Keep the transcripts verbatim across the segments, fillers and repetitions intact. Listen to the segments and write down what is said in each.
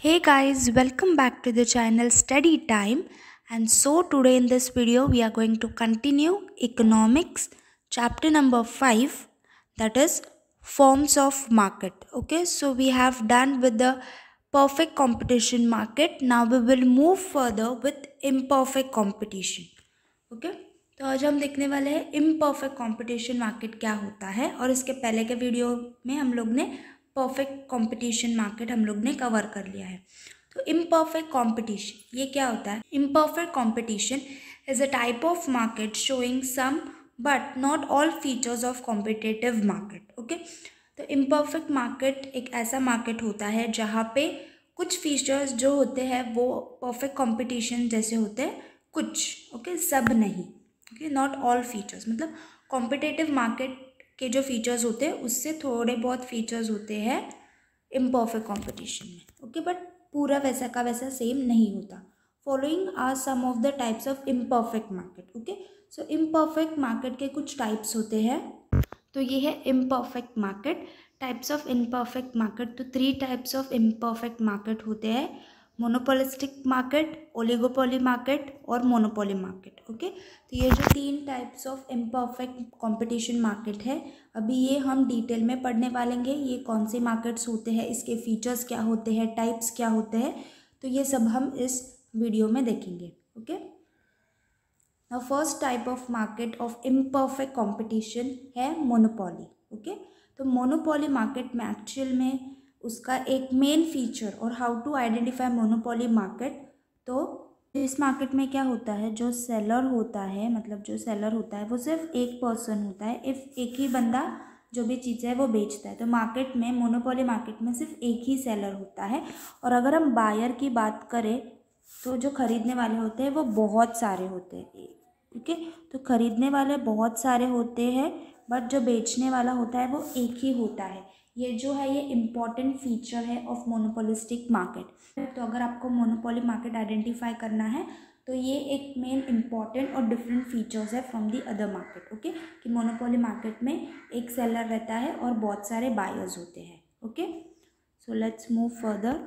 Hey guys, welcome back to the channel Study Time. And so today in this video we are going to continue economics chapter number five, that is forms of market. Okay, so we have done with the perfect competition market. Now we will move further with imperfect competition. Okay okay? तो आज हम देखने वाले हैं imperfect competition market क्या होता है, और इसके पहले के वीडियो में हम लोग ने परफेक्ट कंपटीशन मार्केट हम लोग ने कवर कर लिया है। तो इम्परफेक्ट कंपटीशन ये क्या होता है? Imperfect competition is a type of market showing some but not all features of competitive market. Okay, तो इम्परफेक्ट मार्केट एक ऐसा मार्केट होता है जहाँ पे कुछ फीचर्स जो होते हैं वो परफेक्ट कंपटीशन जैसे होते हैं कुछ, ओके okay? सब नहीं, ओके, नॉट ऑल फीचर्स। मतलब कॉम्पिटिटिव मार्केट के जो फीचर्स होते हैं उससे थोड़े बहुत फीचर्स होते हैं इम्परफेक्ट कंपटीशन में, ओके, बट पूरा वैसा का वैसा सेम नहीं होता। Following are some of the types of imperfect market. Okay, so imperfect market के कुछ टाइप्स होते हैं, तो ये है imperfect market. Types of imperfect market, तो three types of imperfect market होते हैं: मोनोपोलिस्टिक मार्केट, ओलिगोपोली मार्केट और मोनोपोली मार्केट। ओके, तो ये जो तीन types of imperfect competition market है, अभी ये हम डिटेल में पढ़ने वालेंगे। ये कौन से मार्केट्स होते हैं, इसके फीचर्स क्या होते हैं, टाइप्स क्या होते हैं, तो ये सब हम इस वीडियो में देखेंगे। Okay, now first type of market of imperfect competition है मोनोपोली। ओके, तो मोनोपोली मार्केट में एक्चुअल में उसका एक मेन फीचर और how to identify monopoly market, तो इस मार्केट में क्या होता है, जो सेलर होता है, मतलब जो सेलर होता है वो सिर्फ एक पर्सन होता है, इफ एक ही बंदा जो भी चीज़ है वो बेचता है। तो मार्केट में, मोनोपोली मार्केट में सिर्फ एक ही सेलर होता है। और अगर हम बायर की बात करें तो जो खरीदने वाले होते हैं वो बहुत सारे होते हैं। ओके, तो खरीदने वाले बहुत सारे होते हैं बट जो बेचने वाला होता है वो एक ही होता है। ये जो है ये इम्पॉर्टेंट फीचर है ऑफ मोनोपोलिस्टिक मार्केट। तो अगर आपको मोनोपोली मार्केट आइडेंटिफाई करना है तो ये एक मेन इम्पॉर्टेंट और डिफरेंट फीचर्स है from the other market. Okay, कि मोनोपोली मार्केट में एक सेलर रहता है और बहुत सारे बायर्स होते हैं। Okay, so let's move further.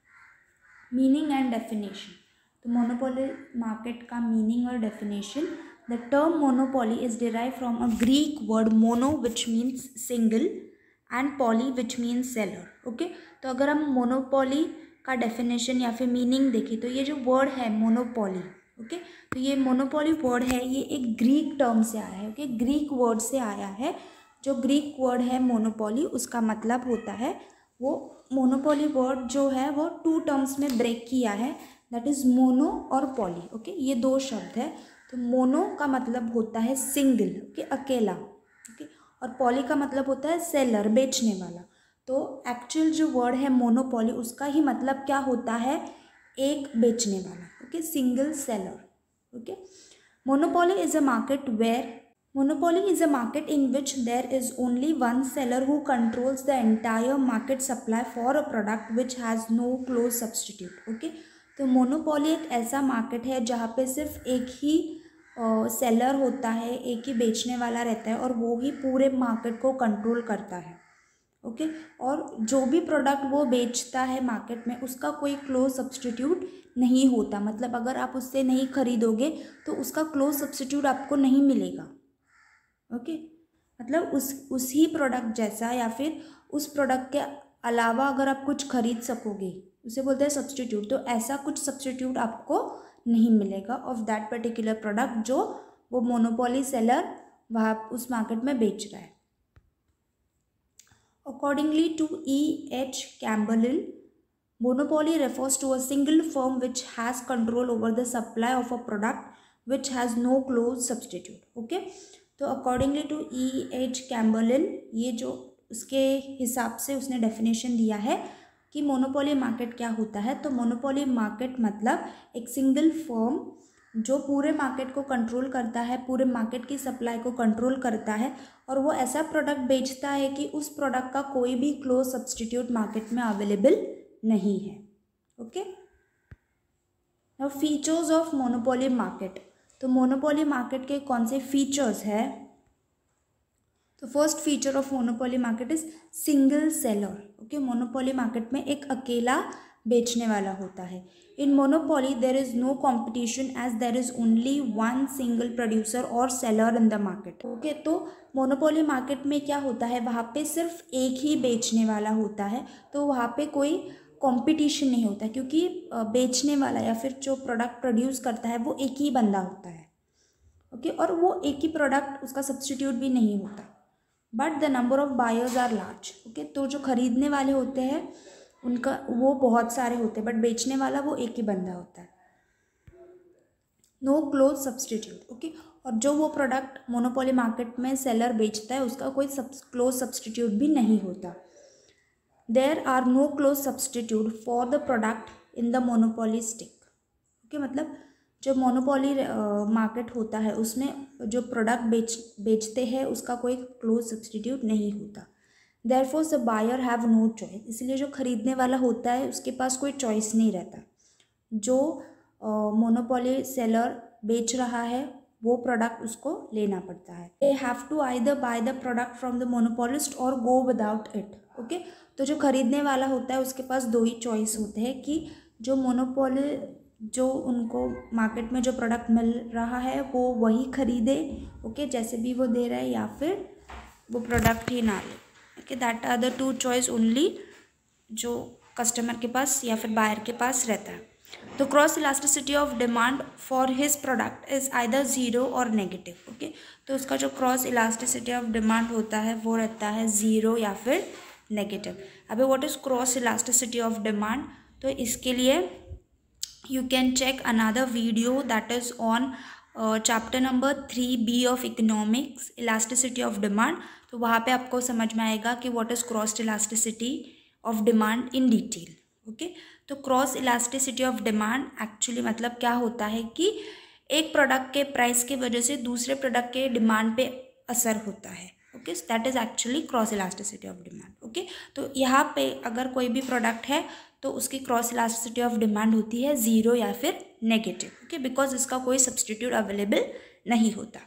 Meaning and definition, तो मोनोपोली मार्केट का मीनिंग और definition. The term monopoly is derive from a Greek word mono which means single and poly which means seller. Okay, तो अगर हम monopoly का definition या फिर meaning देखें तो ये जो वर्ड है मोनोपोली, ओके, तो ये मोनोपोली वर्ड है, ये एक ग्रीक टर्म से आया है। ओके, ग्रीक वर्ड से आया है। जो ग्रीक वर्ड है मोनोपोली, उसका मतलब होता है, वो मोनोपोली वर्ड जो है वो टू टर्म्स में ब्रेक किया है, दैट इज़ मोनो और पॉली। ओके, ये दो शब्द है। तो मोनो का मतलब होता है सिंगल, ओके, अकेला, ओके, और पॉली का मतलब होता है सेलर, बेचने वाला। तो एक्चुअल जो वर्ड है मोनोपोली, उसका ही मतलब क्या होता है, एक बेचने वाला, okay, single seller. Okay, monopoly is a market where Monopoly is a market in which there is only one seller who controls the entire market supply for a product which has no close substitute. Okay, तो monopoly एक ऐसा market है जहाँ पे सिर्फ एक ही seller uh, होता है, एक ही बेचने वाला रहता है और वो ही पूरे मार्केट को कंट्रोल करता है। Okay okay? और जो भी प्रोडक्ट वो बेचता है मार्केट में, उसका कोई क्लोज सब्सटीट्यूट नहीं होता। मतलब अगर आप उससे नहीं खरीदोगे तो उसका क्लोज सब्सटीट्यूट आपको नहीं मिलेगा। Okay okay? मतलब उस उसी प्रोडक्ट जैसा या फिर उस प्रोडक्ट के अलावा अगर आप कुछ खरीद सकोगे, उसे बोलते हैं सब्सटीट्यूट। तो ऐसा कुछ सब्सटीट्यूट आपको नहीं मिलेगा ऑफ दैट पर्टिकुलर प्रोडक्ट जो वो मोनोपोली सेलर वहाँ उस मार्केट में बेच रहा है। Accordingly to E H Chamberlin, monopoly refers to a single firm which has control over the supply of a product which has no close substitute. Okay, तो accordingly to E H Chamberlin, ये जो उसके हिसाब से उसने definition दिया है कि मोनोपोली मार्केट क्या होता है। तो मोनोपोली मार्केट मतलब एक सिंगल फर्म जो पूरे मार्केट को कंट्रोल करता है, पूरे मार्केट की सप्लाई को कंट्रोल करता है और वो ऐसा प्रोडक्ट बेचता है कि उस प्रोडक्ट का कोई भी क्लोज सब्सटीट्यूट मार्केट में अवेलेबल नहीं है। Okay, now features of monopoly market, तो मोनोपोली मार्केट के कौन से फीचर्स है। तो first feature of monopoly market is single seller. Okay, monopoly market में एक अकेला बेचने वाला होता है। In monopoly there is no competition as there is only one single producer और seller in the market. Okay, तो मोनोपोली मार्केट में क्या होता है, वहाँ पे सिर्फ एक ही बेचने वाला होता है, तो वहाँ पे कोई कंपटीशन नहीं होता, क्योंकि बेचने वाला या फिर जो प्रोडक्ट प्रोड्यूस करता है वो एक ही बंदा होता है। ओके, और वो एक ही प्रोडक्ट, उसका सब्सटीट्यूट भी नहीं होता, but the number of buyers are large. Okay, तो जो खरीदने वाले होते हैं उनका वो बहुत सारे होते हैं, बट बेचने वाला वो एक ही बंदा होता है। No close substitute. ओके, और जो वो प्रोडक्ट मोनोपोली मार्केट में सेलर बेचता है उसका कोई क्लोज सब्सटीट्यूट भी नहीं होता। There are no close substitute for the product in the monopolistic. Okay, मतलब जो मोनोपोली मार्केट होता है उसमें जो प्रोडक्ट बेच बेचते हैं उसका कोई क्लोज सब्सटीट्यूट नहीं होता। Therefore the buyer have no choice. इसलिए जो खरीदने वाला होता है उसके पास कोई चॉइस नहीं रहता। जो मोनोपोली सेलर बेच रहा है वो प्रोडक्ट उसको लेना पड़ता है। They have to either buy the product from the monopolist or go without it. Okay, तो जो खरीदने वाला होता है उसके पास दो ही चॉइस होते हैं कि जो मोनोपोली जो उनको मार्केट में जो प्रोडक्ट मिल रहा है वो वही खरीदे, ओके, जैसे भी वो दे रहा है, या फिर वो प्रोडक्ट ही ना ले। Okay, that are the two choice only जो कस्टमर के पास या फिर बायर के पास रहता है। तो cross elasticity of demand for his product is either zero or negative. Okay, तो उसका जो क्रॉस इलास्टिसिटी ऑफ डिमांड होता है वो रहता है ज़ीरो या फिर नेगेटिव। अभी what is cross elasticity of demand, तो इसके लिए you can check another video that is on uh, chapter number three B of economics, elasticity of demand। तो वहाँ पे आपको समझ में आएगा कि what is cross elasticity of demand in detail। Okay okay? तो cross elasticity of demand actually मतलब क्या होता है कि एक प्रोडक्ट के प्राइस की वजह से दूसरे प्रोडक्ट के डिमांड पे असर होता है। Okay, that is actually cross elasticity of demand. Okay, तो यहाँ पे अगर कोई भी प्रोडक्ट है तो उसकी क्रॉस इलास्टिसिटी ऑफ डिमांड होती है ज़ीरो या फिर नेगेटिव। ओके, बिकॉज इसका कोई सब्सटीट्यूट अवेलेबल नहीं होता।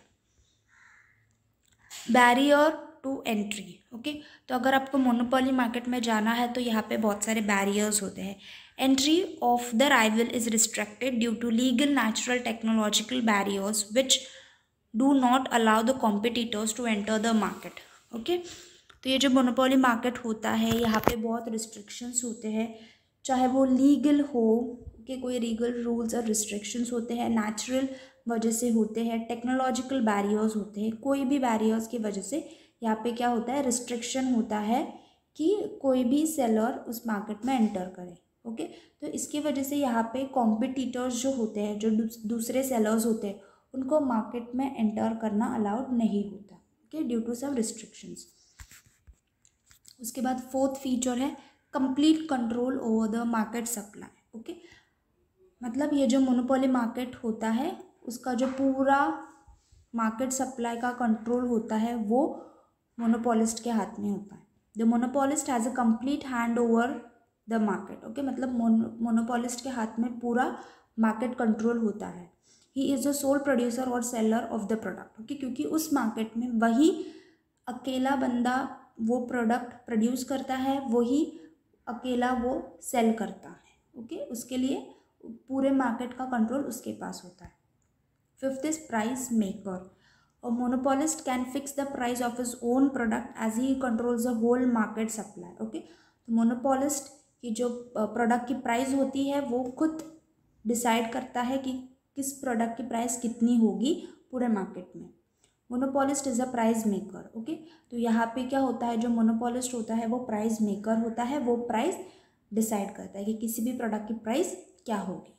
Barrier to entry. ओके, तो अगर आपको मोनोपोली मार्केट में जाना है तो यहाँ पे बहुत सारे बैरियर्स होते हैं। Entry of the rival is restricted due to legal, natural, technological barriers which do not allow the competitors to enter the market. Okay, तो ये जो मोनोपोली मार्केट होता है यहाँ पे बहुत रिस्ट्रिक्शंस होते हैं, चाहे वो लीगल हो कि कोई लीगल रूल्स और रिस्ट्रिक्शंस होते हैं, नेचुरल वजह से होते हैं, टेक्नोलॉजिकल बैरियर्स होते हैं। कोई भी बैरियर्स की वजह से यहाँ पे क्या होता है, रिस्ट्रिक्शन होता है कि कोई भी सेलर उस मार्केट में एंटर करे। ओके, तो इसकी वजह से यहाँ पे कॉम्पिटिटर्स जो होते हैं, जो दूसरे सेलर्स होते हैं, उनको मार्केट में एंटर करना अलाउड नहीं होता। Okay, due to some restrictions. उसके बाद फोर्थ फीचर है complete control over the market supply. Okay, मतलब ये जो मोनोपोली मार्केट होता है उसका जो पूरा मार्केट सप्लाई का कंट्रोल होता है वो मोनोपोलिस्ट के हाथ में होता है। The monopolist has a complete hand over the market. Okay, मतलब मोनोपोलिस्ट के हाथ में पूरा मार्केट कंट्रोल होता है। He is the sole producer और seller of the product. Okay, क्योंकि उस मार्केट में वही अकेला बंदा वो प्रोडक्ट प्रोड्यूस करता है, वही अकेला वो सेल करता है। ओके, उसके लिए पूरे मार्केट का कंट्रोल उसके पास होता है। Fifth is price maker. A monopolist can fix the price of his own product as he controls the whole market supply. Okay, तो मोनोपोलिस्ट की जो प्रोडक्ट की प्राइस होती है वो खुद डिसाइड करता है कि किस प्रोडक्ट की प्राइस कितनी होगी पूरे मार्केट में। Monopolist is a price maker. Okay, तो यहाँ पे क्या होता है, जो मोनोपोलिस्ट होता है वो प्राइस मेकर होता है, वो प्राइस डिसाइड करता है कि किसी भी प्रोडक्ट की प्राइस क्या होगी।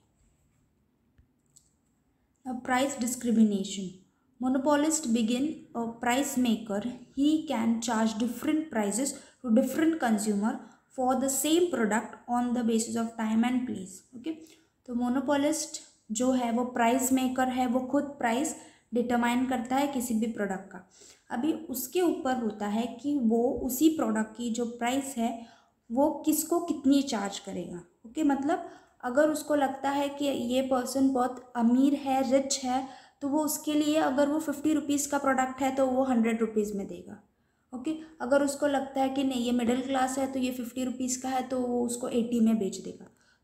Price discrimination. Monopolist begin a price maker, he can charge different prices to different consumer for the same product on the basis of time and place. Okay, तो monopolist जो है वो प्राइस मेकर है, वो खुद price determine करता है किसी भी प्रोडक्ट का। अभी उसके ऊपर होता है कि वो उसी प्रोडक्ट की जो प्राइस है वो किसको कितनी चार्ज करेगा। ओके, मतलब अगर उसको लगता है कि ये पर्सन बहुत अमीर है, रिच है, तो वो उसके लिए अगर वो फिफ्टी रुपीज़ का प्रोडक्ट है तो वो हंड्रेड रुपीज़ में देगा। ओके, अगर उसको लगता है कि नहीं ये मिडिल क्लास है तो ये फिफ्टी रुपीज़ का है तो वो उसको एटी में बेच देगा।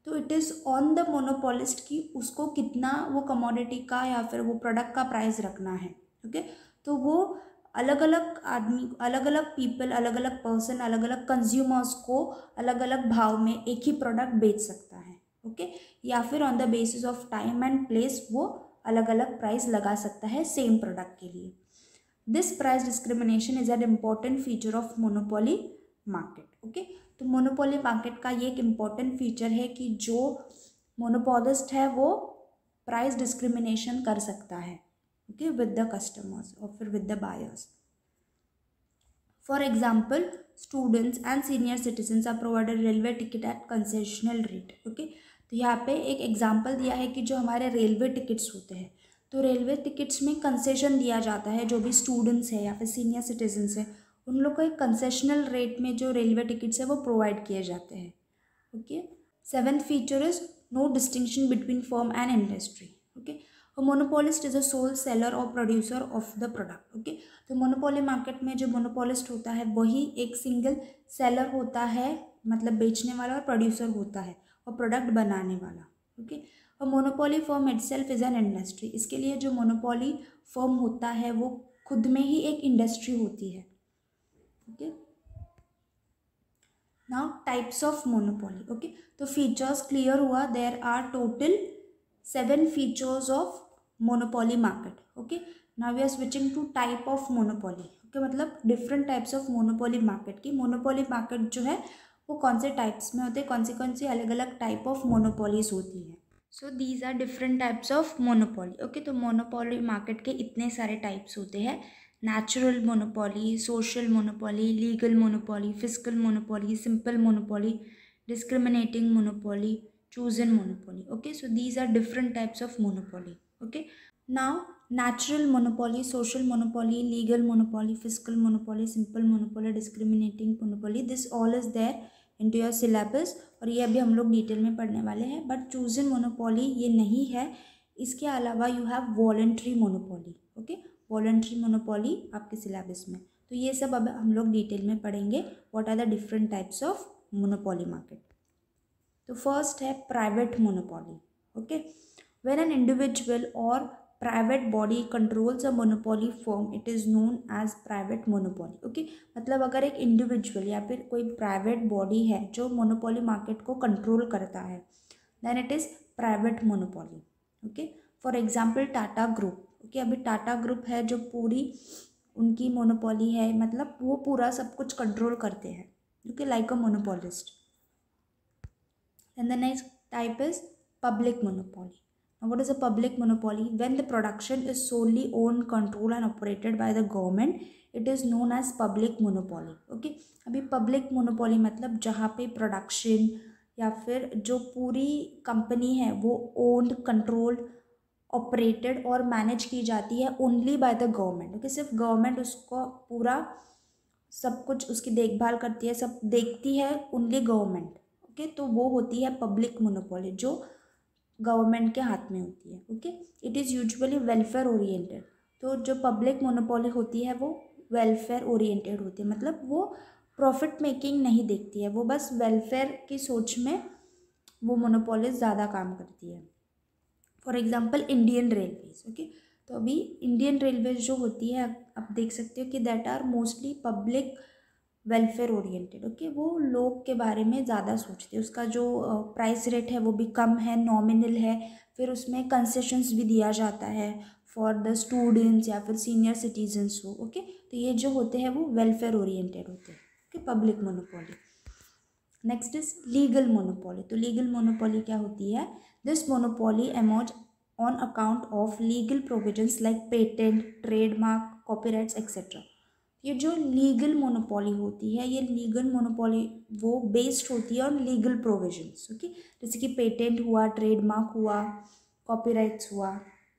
तो it is on the monopolist कि उसको कितना वो कमोडिटी का या फिर वो प्रोडक्ट का प्राइस रखना है। ओके, तो वो अलग अलग आदमी, अलग अलग पीपल, अलग अलग पर्सन, अलग अलग कंज्यूमर्स को अलग अलग भाव में एक ही प्रोडक्ट बेच सकता है। Okay okay? या फिर on the basis of time and place वो अलग अलग प्राइस लगा सकता है सेम प्रोडक्ट के लिए। This price discrimination is an important feature of monopoly market. Okay, तो मोनोपोली मार्केट का ये एक इम्पॉर्टेंट फीचर है कि जो मोनोपोलिस्ट है वो प्राइस डिस्क्रिमिनेशन कर सकता है ओके विद द कस्टमर्स और फिर with the buyers. For example, students and senior citizens are provided railway ticket at concessional rate. Okay, तो यहाँ पे एक एग्जाम्पल दिया है कि जो हमारे रेलवे टिकट्स होते हैं, तो रेलवे टिकट्स में कंसेशन दिया जाता है। जो भी स्टूडेंट्स है या फिर सीनियर सिटीजन्स है, उन लोग को एक कंसेशनल रेट में जो रेलवे टिकट्स है वो प्रोवाइड किए जाते हैं। Okay, seventh feature is no distinction between firm and industry. Okay, A monopolist is a sole seller or producer of the product. Okay, तो मोनोपोली मार्केट में जो मोनोपोलिस्ट होता है वही एक सिंगल सेलर होता है, मतलब बेचने वाला, और प्रोड्यूसर होता है और प्रोडक्ट बनाने वाला। ओके, और monopoly firm itself is an industry. इसके लिए जो मोनोपोली फर्म होता है वो खुद में ही एक इंडस्ट्री होती है। Okay, now types of monopoly. Okay, तो फीचर्स क्लियर हुआ। There are total seven features of monopoly market. Okay, now we are switching to type of monopoly. Okay, मतलब different types of monopoly market की। Monopoly market जो है वो कौन से types में होते हैं, कौन सी कौन सी अलग अलग टाइप ऑफ मोनोपोलीज होती है। So these are different types of monopoly. Okay, तो मोनोपोली मार्केट के इतने सारे टाइप्स होते हैं। Natural monopoly, social monopoly, legal monopoly, physical monopoly, simple monopoly, discriminating monopoly, chosen monopoly. Okay, so these are different types of monopoly. Okay, now natural monopoly, social monopoly, legal monopoly, fiscal monopoly, simple monopoly, discriminating monopoly, this all is there into your syllabus और ये अभी हम लोग detail में पढ़ने वाले हैं। But chosen monopoly ये नहीं है। इसके अलावा you have voluntary monopoly. Okay, voluntary monopoly आपके सिलेबस में, तो ये सब अब हम लोग डिटेल में पढ़ेंगे। What are the different types of monopoly market. तो फर्स्ट है private monopoly. Okay, when an individual or private body controls a monopoly firm it is known as private monopoly. Okay, मतलब अगर एक इंडिविजुअल या फिर कोई प्राइवेट बॉडी है जो मोनोपोली मार्केट को कंट्रोल करता है, then it is private monopoly. Okay, for example Tata group. Okay, अभी टाटा ग्रुप है जो पूरी उनकी मोनोपोली है, मतलब वो पूरा सब कुछ कंट्रोल करते हैं। Okay, like a monopolist. And the next type is public monopoly. Now what is a public monopoly? When the production is solely owned, controlled and operated by the government, it is known as public monopoly. Okay, अभी public monopoly मतलब जहाँ पे production या फिर जो पूरी company है वो ओन्ड, कंट्रोल्ड, ऑपरेटेड और मैनेज की जाती है only by the government. Okay, सिर्फ गवर्नमेंट उसको पूरा सब कुछ उसकी देखभाल करती है, सब देखती है ओनली गवर्नमेंट। ओके, तो वो होती है पब्लिक मोनोपोली जो गवर्नमेंट के हाथ में होती है। Okay, it is usually welfare oriented. तो जो पब्लिक मोनोपोली होती है वो वेलफेयर ओरिएंटेड होती है, मतलब वो प्रॉफिट मेकिंग नहीं देखती है, वो बस वेलफेयर की सोच में वो मोनोपोली ज़्यादा काम करती है। For example Indian railways. Okay, तो अभी इंडियन रेलवेज जो होती है आप देख सकते हो कि that are mostly public welfare oriented. Okay, वो लोग के बारे में ज़्यादा सोचते हैं। उसका जो प्राइस रेट है वो भी कम है, नॉमिनल है, फिर उसमें कंसेशंस भी दिया जाता है फॉर द स्टूडेंट्स या फिर सीनियर सिटीजन्स हो। ओके, तो ये जो होते हैं वो वेलफेयर ओरिएंटेड होते हैं। Okay, public monopoly. Next is legal monopoly. तो लीगल मोनोपोली क्या होती है? This monopoly emerge on account of legal provisions like patent, trademark, copyrights etcetera. ये जो लीगल मोनोपोली होती है, ये लीगल मोनोपोली वो बेस्ड होती है ऑन लीगल प्रोविजंस। ओके, जैसे कि पेटेंट हुआ, ट्रेडमार्क हुआ, कॉपीराइट्स हुआ।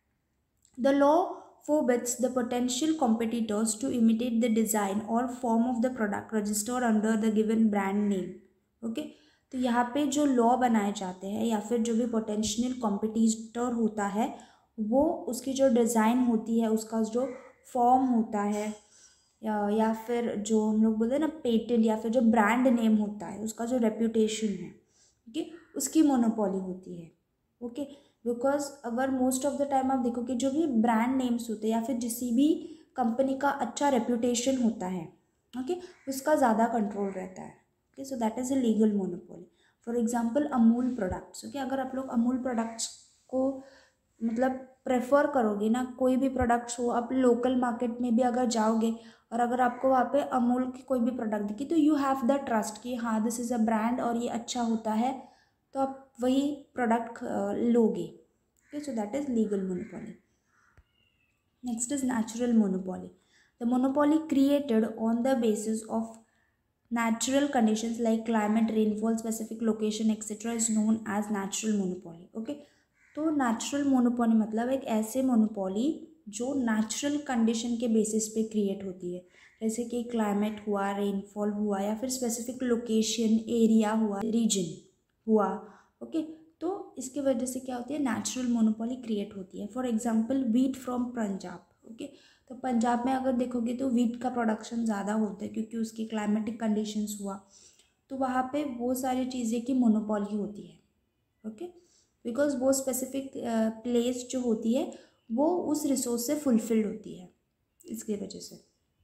The law forbids the potential competitors to imitate the design or form of the product registered under the given brand name. Okay, तो यहाँ पे जो लॉ बनाए जाते हैं या फिर जो भी पोटेंशियल कॉम्पिटिटर होता है वो उसकी जो डिज़ाइन होती है, उसका जो फॉर्म होता है या, या फिर जो हम लोग बोलते हैं ना पेटेंट, या फिर जो ब्रांड नेम होता है, उसका जो रेप्यूटेशन है, ओके, उसकी मोनोपोली होती है। ओके, बिकॉज अगर मोस्ट ऑफ द टाइम आप देखोगे जो भी ब्रांड नेम्स होते हैं या फिर जिसी भी कंपनी का अच्छा रेप्यूटेशन होता है, ओके okay, उसका ज़्यादा कंट्रोल रहता है। Okay, so that is a legal monopoly. For example Amul products. Okay, अगर आप लोग अमूल प्रोडक्ट्स को मतलब प्रेफर करोगे ना, कोई भी प्रोडक्ट्स हो, आप लोकल मार्केट में भी अगर जाओगे और अगर आपको वहाँ पे अमूल की कोई भी प्रोडक्ट दिखी तो यू हैव द ट्रस्ट कि हाँ दिस इज़ अ ब्रांड और ये अच्छा होता है, तो आप वही प्रोडक्ट लोगे। Okay, so that is legal monopoly. Next is natural monopoly. The monopoly created on the basis of natural conditions like climate, rainfall, specific location etc is known as natural monopoly. okay, तो natural monopoly मतलब एक ऐसे monopoly जो natural condition के basis पे create होती है, जैसे कि क्लाइमेट हुआ, रेनफॉल हुआ, या फिर स्पेसिफिक लोकेशन, एरिया हुआ, रीजन हुआ। ओके, तो इसकी वजह से क्या होती है, नेचुरल मोनोपोली क्रिएट होती है। For example wheat from Punjab. Okay, तो पंजाब में अगर देखोगे तो वीट का प्रोडक्शन ज़्यादा होता है क्योंकि उसकी क्लाइमेटिक कंडीशंस हुआ, तो वहाँ पे वो सारी चीज़ें की मोनोपोली होती है। ओके, बिकॉज वो स्पेसिफिक प्लेस जो होती है वो उस रिसोर्स से फुलफिल्ड होती है, इसकी वजह से।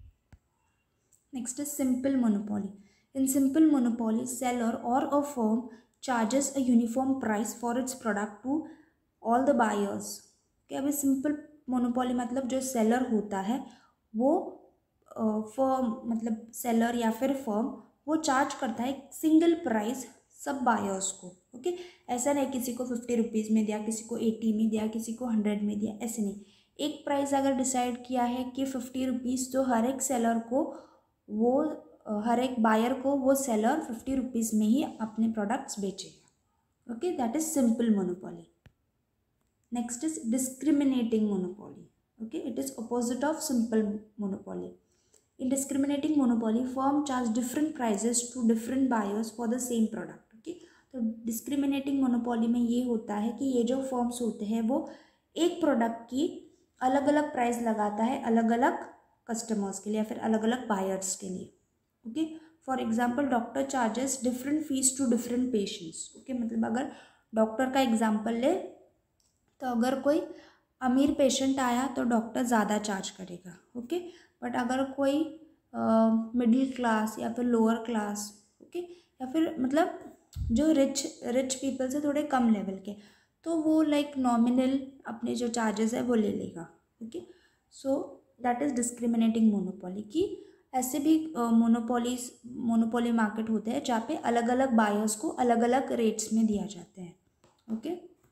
Next is simple monopoly. In simple monopoly seller और a firm charges a uniform price for its product to all the buyers. क्या अभी सिंपल मोनोपोली मतलब जो सेलर होता है वो फर्म मतलब सेलर या फिर फर्म वो चार्ज करता है सिंगल प्राइस सब बायर्स को। ओके, ऐसा नहीं किसी को फिफ्टी रुपीज़ में दिया, किसी को एटी में दिया, किसी को हंड्रेड में दिया, ऐसे नहीं। एक प्राइस अगर डिसाइड किया है कि फिफ्टी रुपीज़, तो हर एक सेलर को वो हर एक बायर को वो सेलर फिफ्टी रुपीज़ में ही अपने प्रोडक्ट्स बेचेगा। Okay, that is simple monopoly. Next is discriminating monopoly. Okay, it is opposite of simple monopoly. In discriminating monopoly, firm charge different prices to different buyers for the same product. Okay, तो discriminating monopoly में ये होता है कि ये जो firms होते हैं वो एक प्रोडक्ट की अलग अलग प्राइस लगाता है अलग अलग कस्टमर्स के लिए या फिर अलग अलग बायर्स के लिए। Okay, for example doctor charges different fees to different patients. Okay, मतलब अगर डॉक्टर का एग्जाम्पल ले तो अगर कोई अमीर पेशेंट आया तो डॉक्टर ज़्यादा चार्ज करेगा। ओके, बट अगर कोई मिडिल क्लास या फिर लोअर क्लास, ओके, या फिर मतलब जो रिच रिच पीपल से थोड़े कम लेवल के, तो वो लाइक नॉमिनल अपने जो चार्जेस है वो ले लेगा। Okay, so that is discriminating monopoly. कि ऐसे भी मोनोपोलीज मोनोपोली मार्केट होते हैं जहाँ पे अलग अलग बायर्स को अलग अलग रेट्स में दिया जाते हैं। Okay,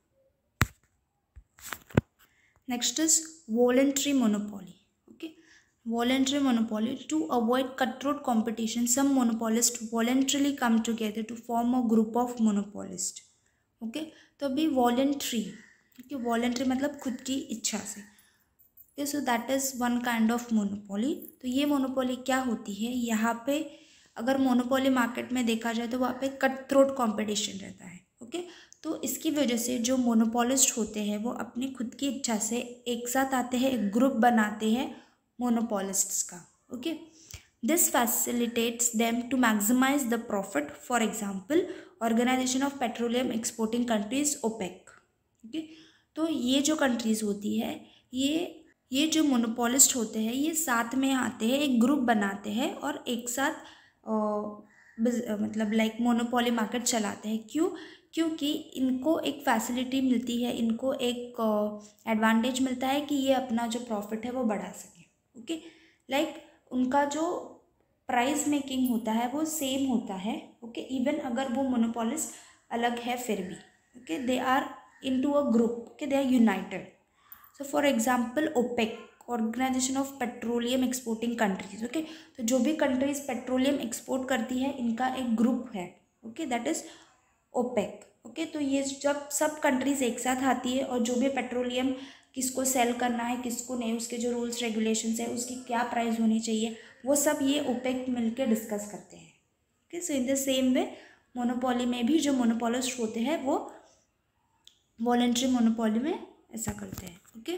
next is voluntary monopoly. Okay, voluntary monopoly. To avoid cutthroat competition, some monopolists voluntarily come together to form a group of monopolists. Okay, तो अभी voluntary, okay, voluntary मतलब खुद की इच्छा से। okay, so that is one kind of monopoly. तो ये monopoly क्या होती है, यहाँ पे अगर मोनोपोली मार्केट में देखा जाए तो वहाँ पे कट थ्रोट कॉम्पिटिशन रहता है। ओके, तो इसकी वजह से जो मोनोपोलिस्ट होते हैं वो अपनी खुद की इच्छा से एक साथ आते हैं, एक ग्रुप बनाते हैं मोनोपोलिस्ट्स का। Okay, this facilitates them to maximise the profit. For example organisation of petroleum exporting countries OPEC. Okay, तो ये जो कंट्रीज़ होती है ये ये जो मोनोपोलिस्ट होते हैं ये साथ में आते हैं, एक ग्रुप बनाते हैं और एक साथ मतलब लाइक मोनोपोली मार्केट चलाते हैं। क्यों? क्योंकि इनको एक फैसिलिटी मिलती है, इनको एक एडवांटेज uh, मिलता है कि ये अपना जो प्रॉफिट है वो बढ़ा सकें। ओके, लाइक उनका जो प्राइस मेकिंग होता है वो सेम होता है। ओके, इवन अगर वो मोनोपोलिस्ट अलग है फिर भी। Okay, they are into a group. Okay, they are united. So for example OPEC, organisation of petroleum exporting countries. Okay, तो जो भी कंट्रीज पेट्रोलियम एक्सपोर्ट करती है इनका एक ग्रुप है। Okay, that is OPEC. Okay, तो ये जब सब कंट्रीज एक साथ आती है और जो भी पेट्रोलियम किसको सेल करना है किसको नहीं, उसके जो रूल्स रेगुलेशंस है, उसकी क्या प्राइस होनी चाहिए, वो सब ये ओपेक मिलकर डिस्कस करते हैं। Okay, so in the same way monopoly में भी जो मोनोपोलिस्ट होते हैं वो वॉलंटरी मोनोपोली में ऐसा करते हैं। Okay,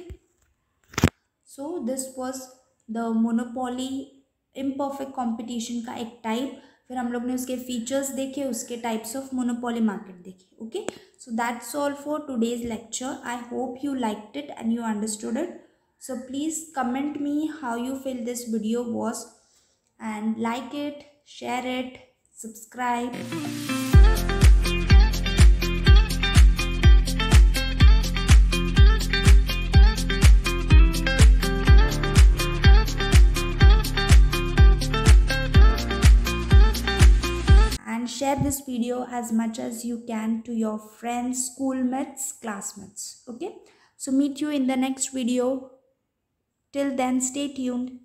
so this was the monopoly imperfect competition का एक टाइप फिर हम लोग ने उसके फीचर्स देखे, उसके टाइप्स ऑफ मोनोपोली मार्केट देखे. Okay, so that's all for today's lecture. I hope you liked it and you understood it. So please comment me how you feel this video was, and like it, share it, subscribe. And share this video as much as you can to your friends, schoolmates, classmates. Okay, so meet you in the next video. Till then, stay tuned.